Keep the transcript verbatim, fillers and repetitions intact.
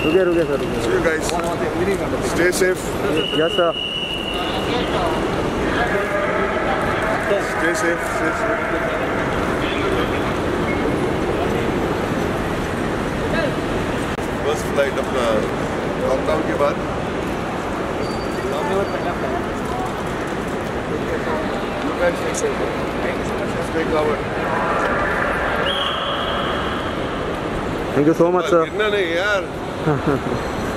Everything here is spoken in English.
रुके रुके sir See you guys. Stay safe. Yes sir Stay safe. Stay safe. First flight अपना lockdown के बाद You guys stay safe. Stay covered. Thank you so much sir गिरना नहीं यार